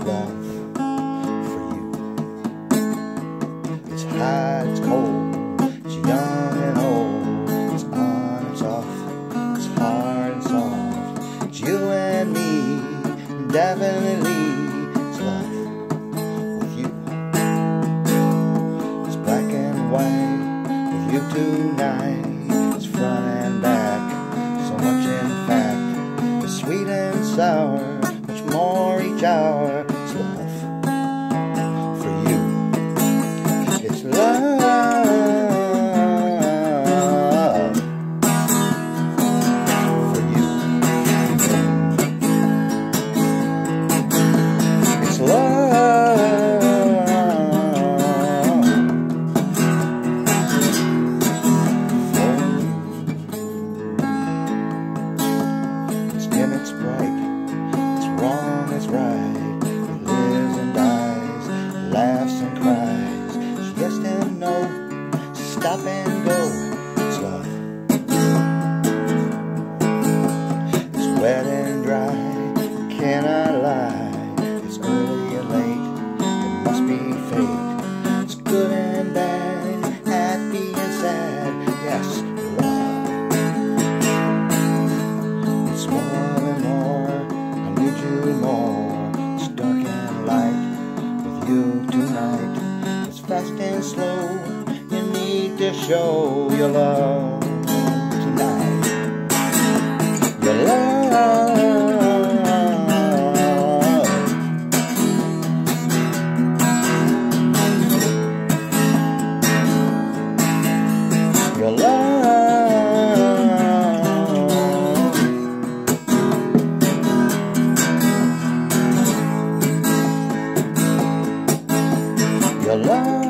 love for you. It's hot, it's cold, it's young and old, it's on, it's off, it's hard and soft. It's you and me, definitely, it's love with you. It's black and white with you tonight. It's front and back, so much in fact. It's sweet and sour, much more each hour. It's love for you. It's love for you. It's love for you. It's dim, it's bright, it's wrong, it's right. It lives and dies, laughs and cries. It's yes and no, stop and go. It's love. It's wet and dry, cannot lie. It's early and late, it must be fate. It's good and bad, happy and sad. Yes, love. It's more and more, I need you more. It's dark and light with you tonight. It's fast and slow, you need to show your love tonight. Your love. Your love. Your love.